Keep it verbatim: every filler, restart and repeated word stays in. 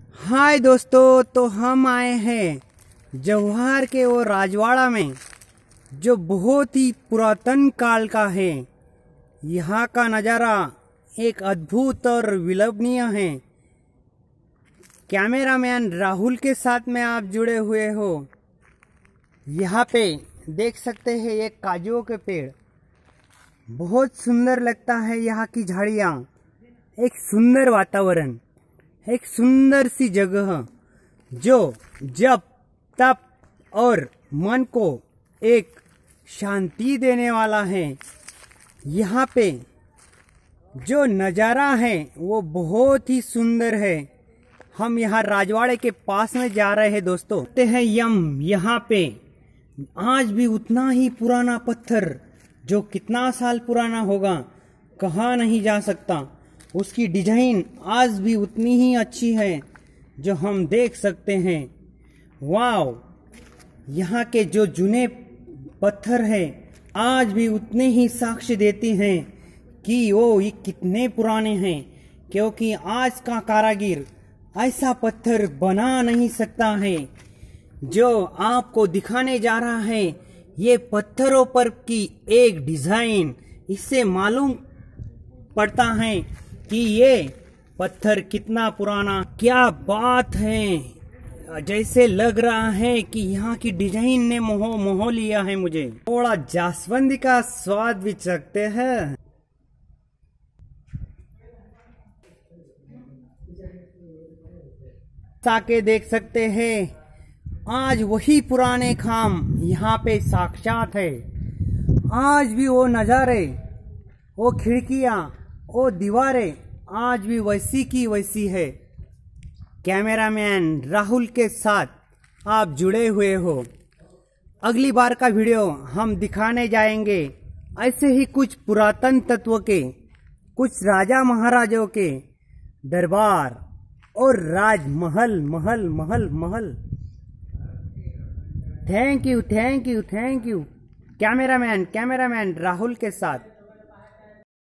हाय दोस्तों, तो हम आए हैं जवाहर के वो राजवाड़ा में जो बहुत ही पुरातन काल का है। यहाँ का नज़ारा एक अद्भुत और विलक्षणीय है। कैमरामैन राहुल के साथ में आप जुड़े हुए हो। यहाँ पे देख सकते हैं ये काजुओं के पेड़, बहुत सुंदर लगता है। यहाँ की झाड़ियाँ, एक सुंदर वातावरण, एक सुंदर सी जगह जो जप तप और मन को एक शांति देने वाला है। यहाँ पे जो नज़ारा है वो बहुत ही सुंदर है। हम यहाँ राजवाड़े के पास में जा रहे हैं दोस्तों। ते हैं यम, यहाँ पे आज भी उतना ही पुराना पत्थर, जो कितना साल पुराना होगा कहा नहीं जा सकता। उसकी डिजाइन आज भी उतनी ही अच्छी है जो हम देख सकते हैं। वाव, यहाँ के जो जुने पत्थर हैं आज भी उतने ही साक्ष्य देती हैं कि वो ये कितने पुराने हैं, क्योंकि आज का कारीगर ऐसा पत्थर बना नहीं सकता है। जो आपको दिखाने जा रहा है ये पत्थरों पर की एक डिजाइन, इससे मालूम पड़ता है कि ये पत्थर कितना पुराना। क्या बात है, जैसे लग रहा है कि यहाँ की डिजाइन ने मोह मोह लिया है मुझे। थोड़ा जासवंदी का स्वाद भी चखते हैं। ताके देख सकते हैं आज वही पुराने खाम यहाँ पे साक्षात है। आज भी वो नज़ारे, वो खिड़कियाँ, वो दीवारें आज भी वैसी की वैसी है। कैमरामैन राहुल के साथ आप जुड़े हुए हो। अगली बार का वीडियो हम दिखाने जाएंगे ऐसे ही कुछ पुरातन तत्व के, कुछ राजा महाराजों के दरबार और राजमहल, महल महल महल। Thank you thank you thank you cameraman cameraman Rahul के साथ।